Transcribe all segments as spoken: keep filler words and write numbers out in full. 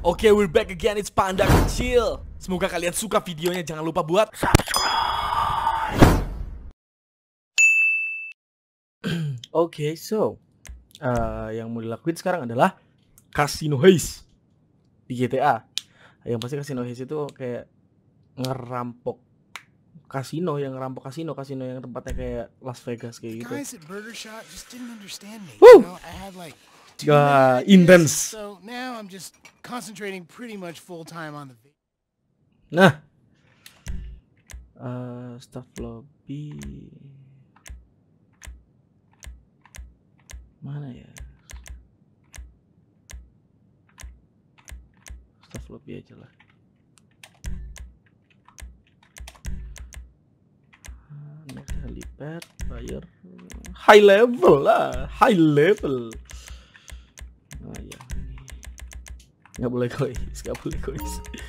Oke, okay, we're back again, it's Panda Kecil. Semoga kalian suka videonya, jangan lupa buat subscribe. Oke, okay, so uh, yang mau dilakuin sekarang adalah Casino Heist di G T A. Yang pasti Casino Heist itu kayak ngerampok kasino, yang ngerampok kasino, kasino yang tempatnya kayak Las Vegas kayak gitu. Woo! Uh, intense. So now I'm just concentrating pretty much full time on the video. Nah, uh, staff lobby mana ya? Staff lobby aja lah. Next helipad, buyer, high level lah, high level. Oh ya, nggak boleh guys, nggak boleh guys.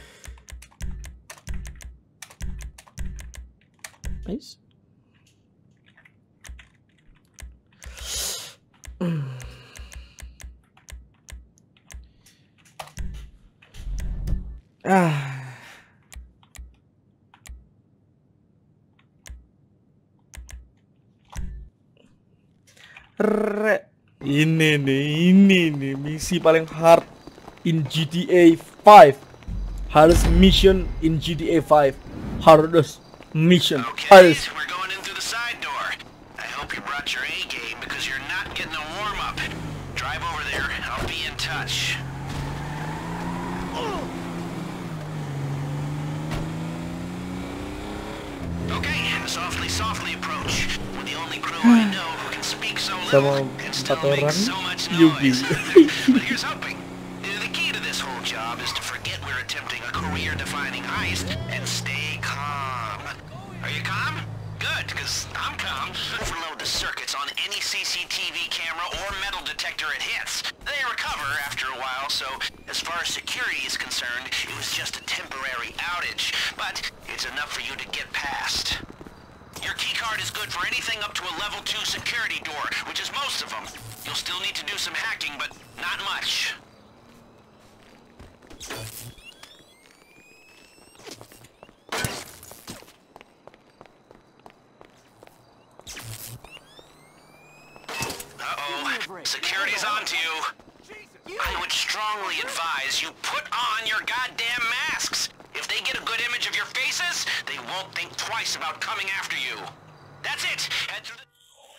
Nice. Ah. Re. Ini nih, ini nih misi paling hard in G T A five. Hardest mission in G T A five. Hardest mission. Okay, Hardest. we're going in through the side door. I hope you brought your A game because you're not getting a warm up. Drive over there. I'll be in touch. Okay, softly, softly approach. We're the only crew I know who can speak so little and still make so much noise. But here's hoping. The key to this whole job is to forget we're attempting a career-defining heist and stay calm. Are you calm? Good, because I'm calm. Overload the circuits on any C C T V camera or metal detector it hits. They recover after a while, so as far as security is concerned, it was just a temporary outage. But it's enough for you to get past. Your keycard is good for anything up to a level two security door, which is most of them. You'll still need to do some hacking, but not much. Uh-oh, security's on to you. I would strongly advise you put on your goddamn masks. If they get a good image of your faces, they won't think twice about coming after you. That's it. Head through the...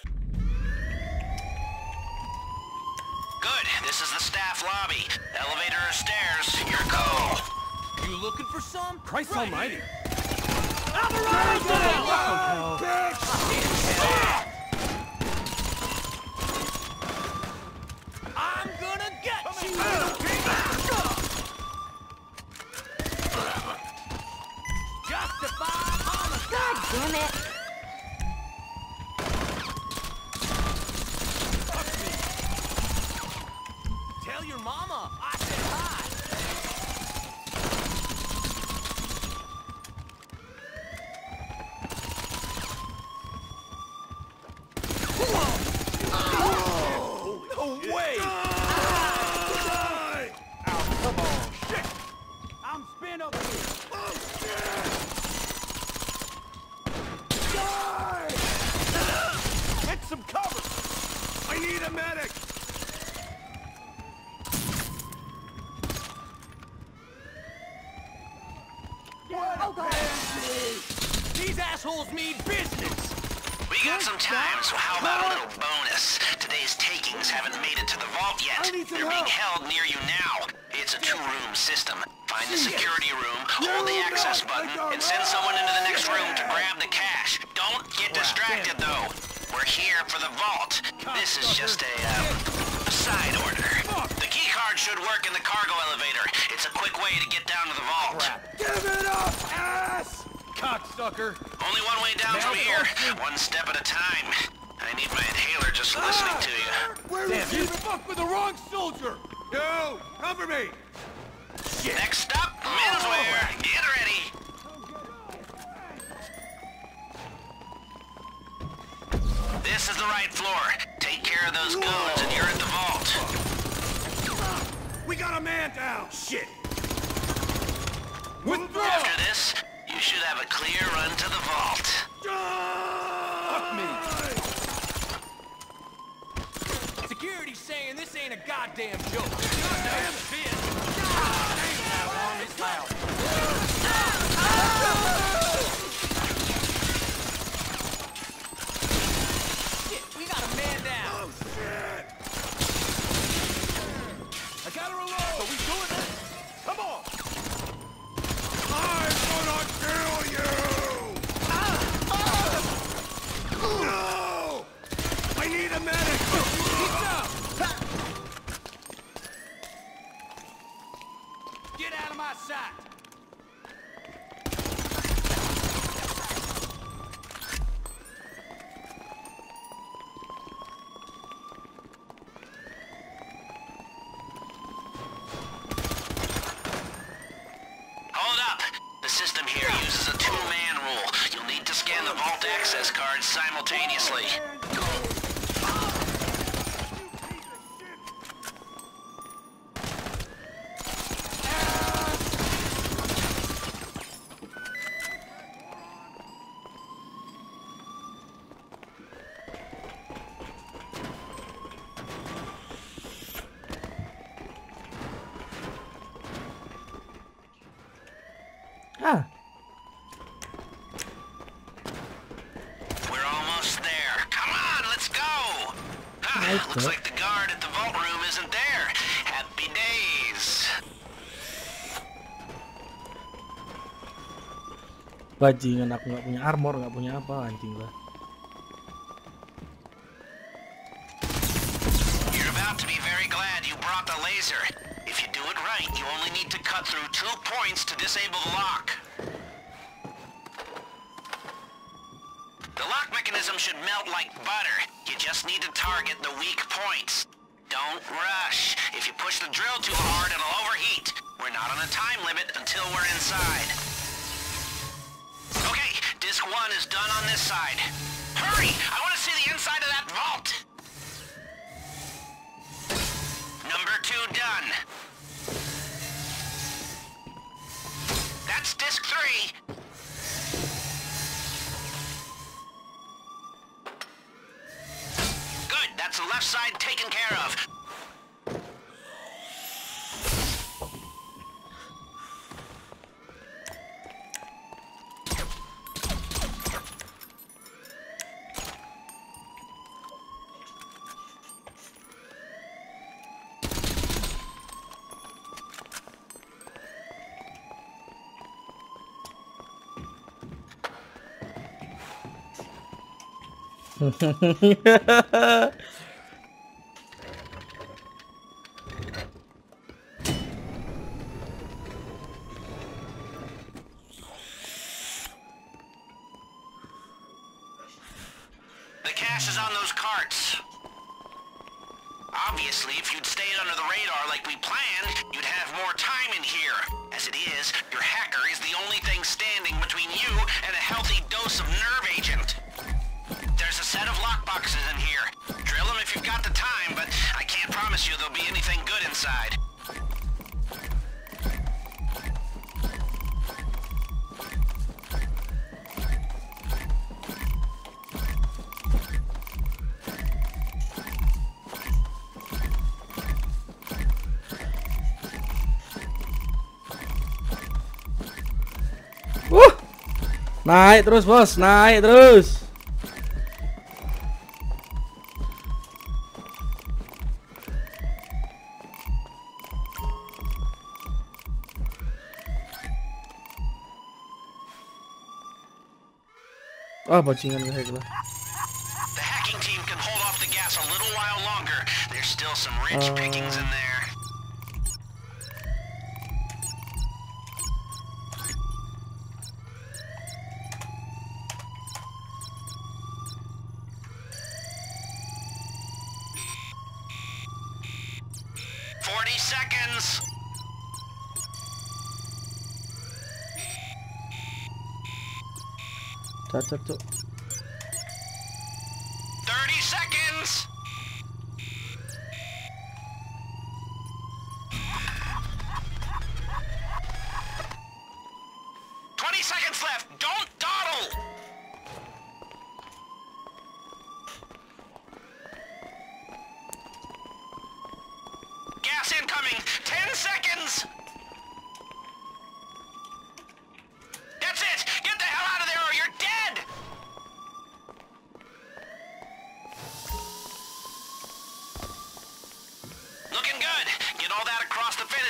Good. This is the staff lobby. Elevator or stairs, your call. You looking for some? Christ Right almighty. I'm gonna get you! Justified homicide! God damn it! Tell your mama I said hi! No way! Ow, come on! Shit! I'm spin over here! Get some cover! I need a medic! Oh god! These assholes mean business! We got some time, so how about a little bonus? Today's takings haven't made it to the vault yet. They're being held near you now. It's a two-room system. Find the security room, hold the access button, and send someone into the next room to grab the cash. Don't get distracted, though. We're here for the vault. This is just a, um, a side order. The key card should work in the cargo elevator. It's a quick way to get down to the vault. Give it up, ass! Cocksucker! Only one way down from here. One step at a time. I need my inhaler just listening to you. Where Damn, you fucked with the wrong soldier! Yo, cover me! Next stop, menswear. Get ready. This is the right floor. Take care of those goons and you're at the vault. We got a man down! Shit! Withdraw! After this, you should have a clear run to the vault. Fuck me! Security's saying this ain't a goddamn joke. Goddamn bitch! Damn, that alarm is loud. Shit, we got a man down. Oh, shit! I got her alone. Are we doing this? Come on! I'm gonna kill you! No! I need a medic! Get out of my sight! Hold up. The system here uses a two-man rule. You'll need to scan the vault access cards simultaneously. Ah, We're almost there. Come on, let's go! Ah, Right, looks sir. like the guard at the vault room isn't there. Happy days. bajingan aku nggak punya armor, nggak punya apa, anjing lah. You're about to be very glad you brought the laser. If you do it right, you only need to cut through two points to disable the lock. The lock mechanism should melt like butter. You just need to target the weak points. Don't rush. If you push the drill too hard, it'll overheat. We're not on a time limit until we're inside. Okay, disc one is done on this side. Hurry! I want to see the inside of that vault! Number two done. That's disc three. Good, that's the left side taken care of. The cash is on those carts. Obviously, if you'd stayed under the radar like we planned, you'd have more time in here. As it is, your hacker is the only thing standing between you and a healthy dose of nerve agent. There's a set of lockboxes in here. Drill them if you've got the time, but I can't promise you there'll be anything good inside. Wuh, naik terus bos, naik terus. Ah, bajingan kayak gitu. The hacking team can hold off the gas a little while longer. There's still some rich pickings in there. Forty seconds. Cacat tuh. Thirty seconds.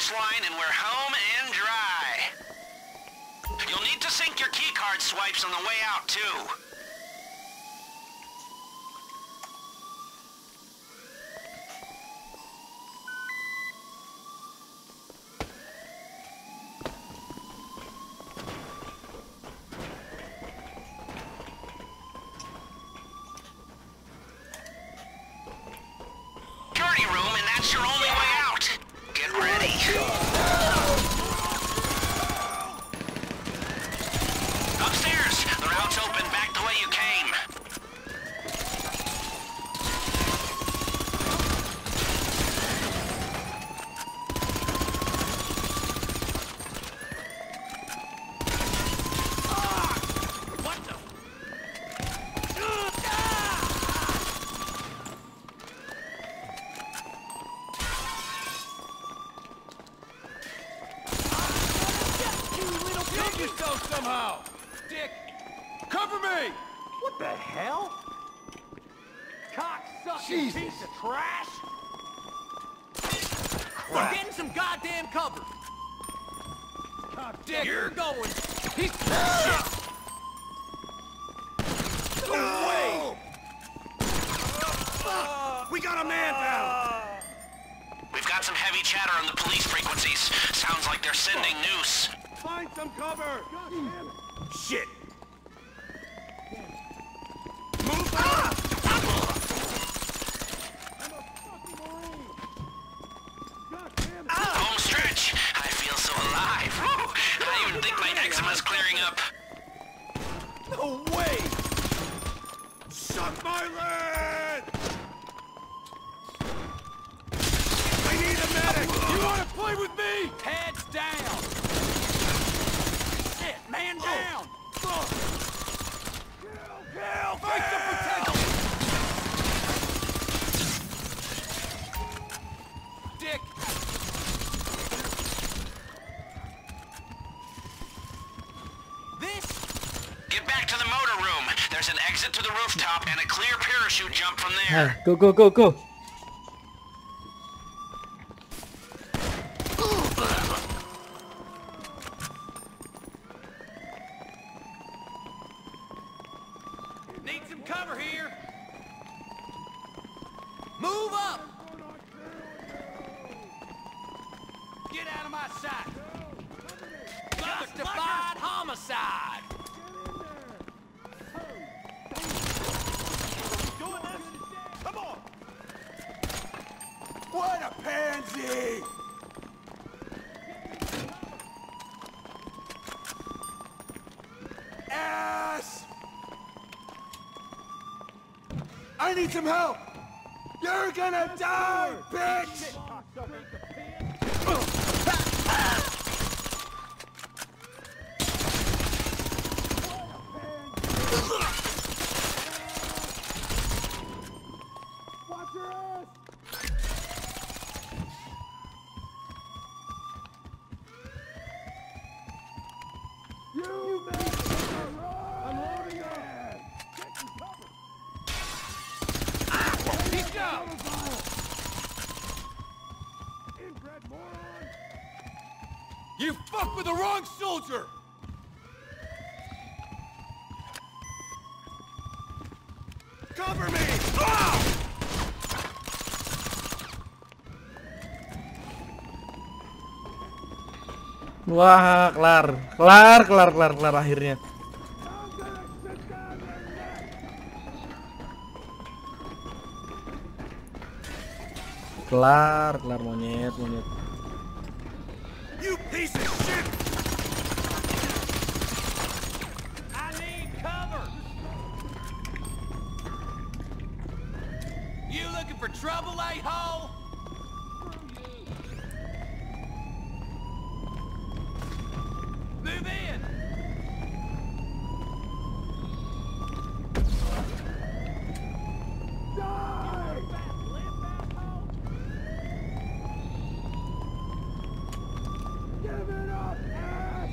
finish line and we're home and dry. You'll need to sync your keycard swipes on the way out, too. Security room, and that's your only way out. Get ready. Upstairs, the route's open back the way you came. What the? Kill yourself somehow! Dick! Cover me! What the hell? Cocksucking piece of trash! We're getting some goddamn cover! Dick, you're going! He's... Shit! No way! We got a man down! We've got some heavy chatter on the police frequencies. Sounds like they're sending noose. Find some cover! Shit! Move out! Home stretch. I feel so alive. Woo. I even think my eczema's clearing up. No way! Suck my leg! I need a medic! You wanna play with me? Heads down! Shit, man down! Kill, kill! Fight the potential! Dick! This? Get back to the motor room. There's an exit to the rooftop and a clear parachute jump from there. Ah, go go go go. Need some cover here. Move up. Get out of my sight. Justified homicide. Come on. What a pansy. Ass. I need some help! You're gonna die, bitch! Watch your ass! You man! I'm holding up! Get some cover! He's down! Inbred moron! You fucked with the wrong soldier! Cover me! Ah! Wah, kelar. Kelar, kelar, kelar, kelar akhirnya. Kelar, kelar monyet, monyet. You piece of shit! I need cover! You looking for trouble, a-hole? Move in! Die! Give it up, ass!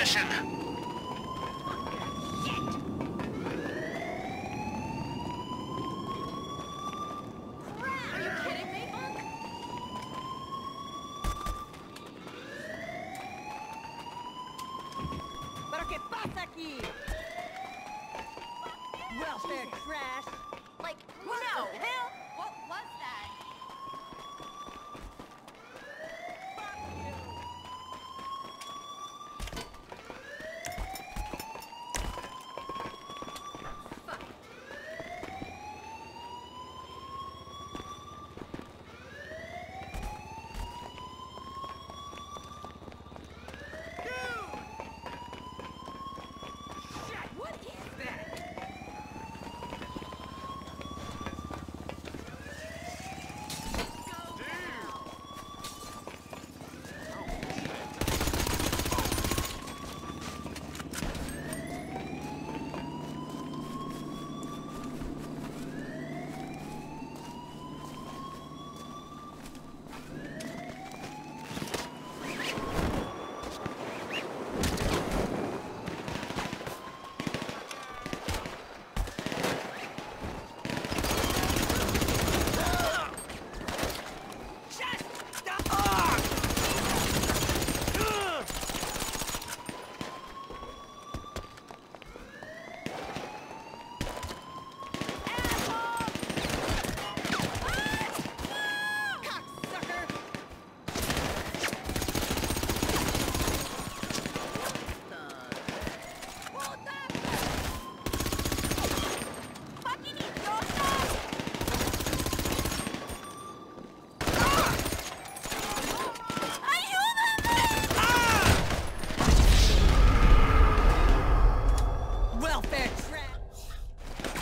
position. Are you kidding me? ¿Pero qué pasa aquí? Welfare crash. Like, what the hell? What was that? What is that? Go now. Cocksucker! Puta! Fucking idiota! ¡Ayúdame! Welfare crash.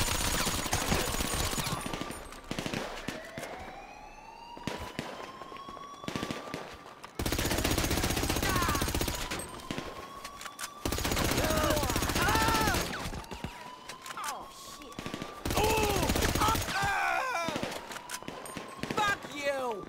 Oh shit. Fuck you!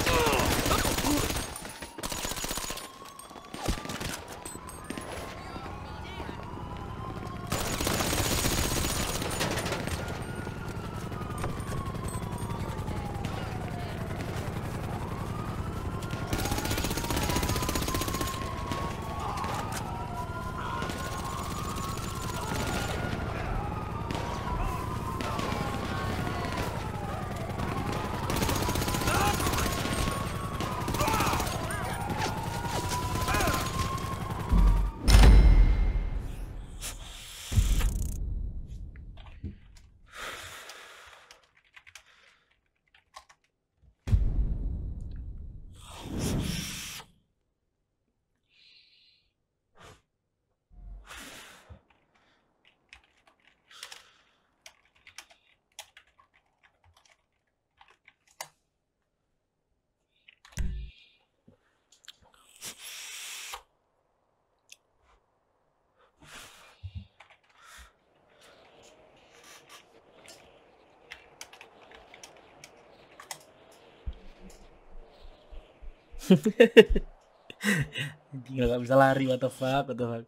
Tinggal gak bisa lari, what the fuck, what the fuck.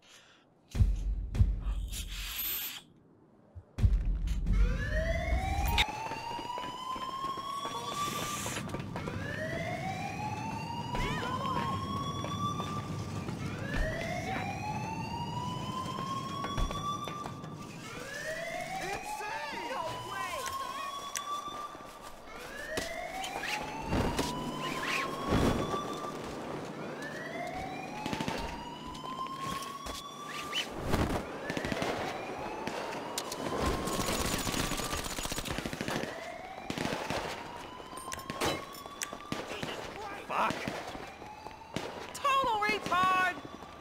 Fuck! Total retard!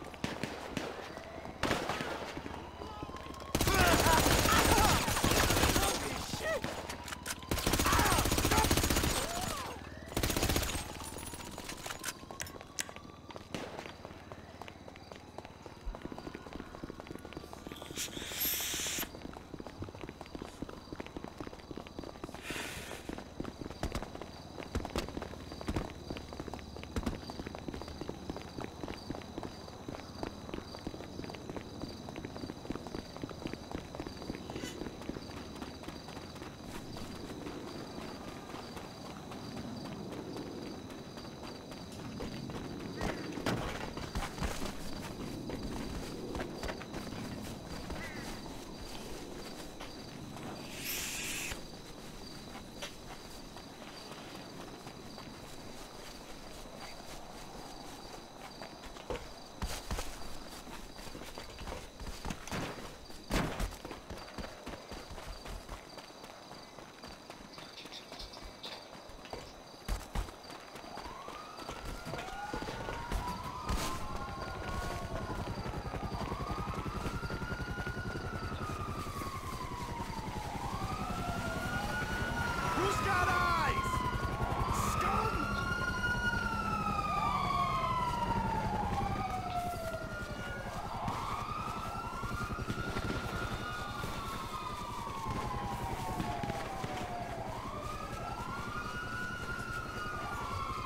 Holy shit!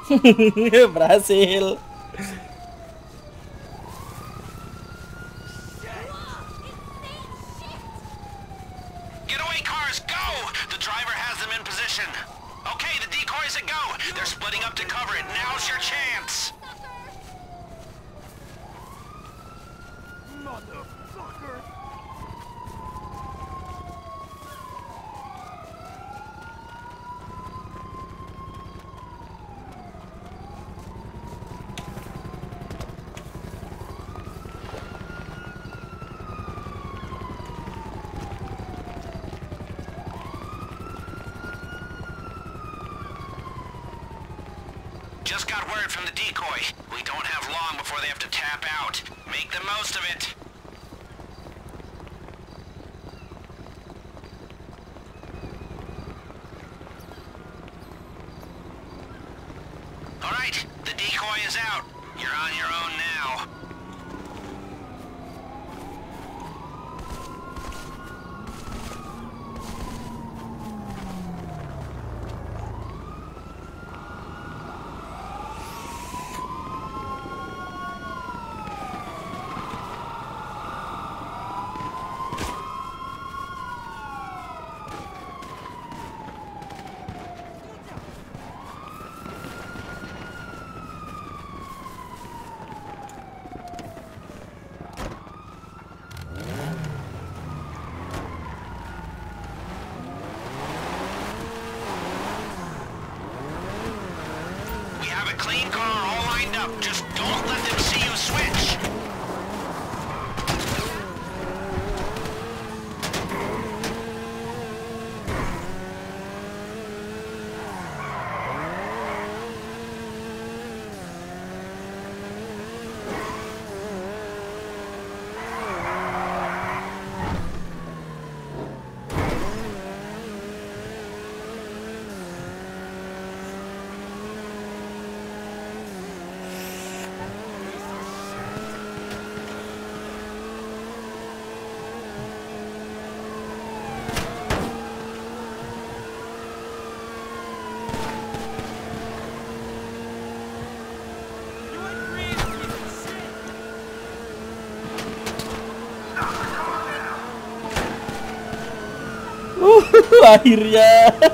Berhasil. Getaway cars, go! The driver has them in position. Okay, the decoys a go. They're splitting up to cover it. Now's your chance. Motherfucker! Just got word from the decoy. We don't have long before they have to tap out. Make the most of it. All right, the decoy is out. You're on your own now. We have a clean car all lined up. Just don't let them see you switch. You ain't free to keep it shit! Akhirnya.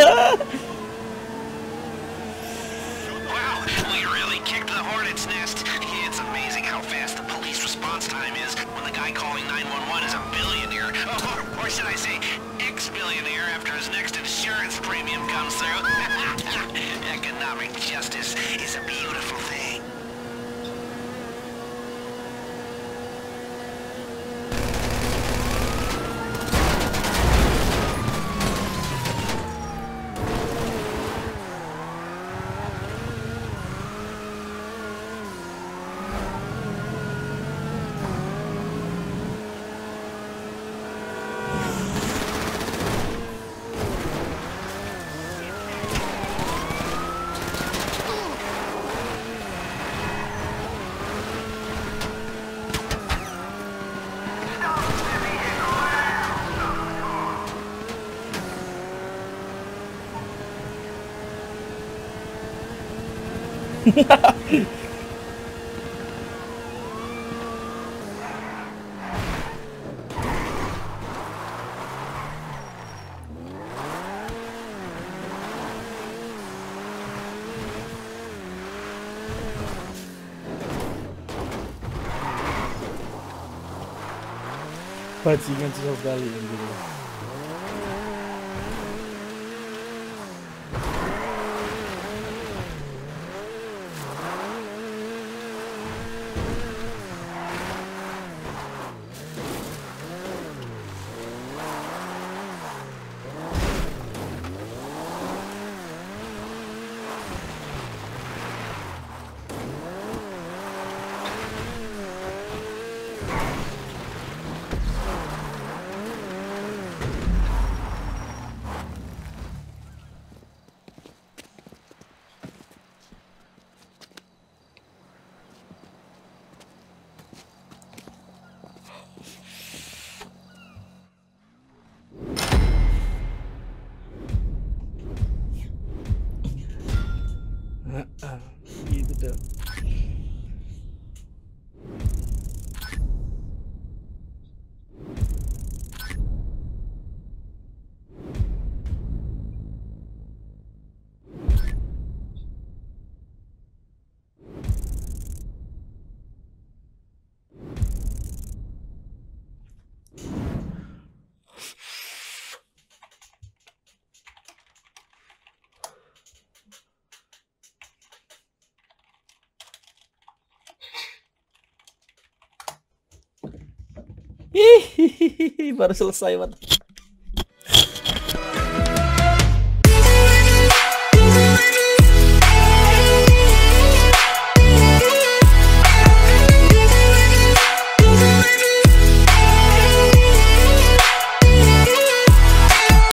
Wow, we really kicked the hornet's nest. It's amazing how fast the police response time is when the guy calling nine one one is a billionaire. Or, or should I say, ex-billionaire after his next insurance premium comes through. Economic justice is a beautiful thing. Bajingan susah sekali ini. Hihihi, baru selesai, Mat.